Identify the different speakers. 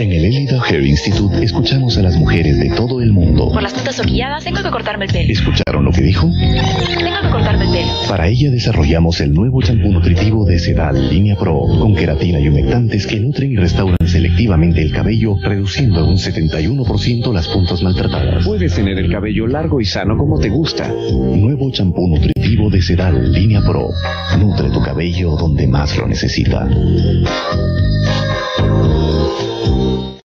Speaker 1: En el Elida Hair Institute escuchamos a las mujeres de todo el mundo.
Speaker 2: Por las puntas horquilladas tengo que cortarme el pelo.
Speaker 1: ¿Escucharon lo que dijo?
Speaker 2: Tengo que cortarme el pelo.
Speaker 1: Para ella desarrollamos el nuevo champú nutritivo de Sedal Línea Pro, con queratina y humectantes que nutren y restauran selectivamente el cabello, reduciendo en un 71% las puntas maltratadas.
Speaker 3: Puedes tener el cabello largo y sano como te gusta.
Speaker 1: Nuevo champú nutritivo de Sedal Línea Pro. Nutre tu cabello donde más lo necesita.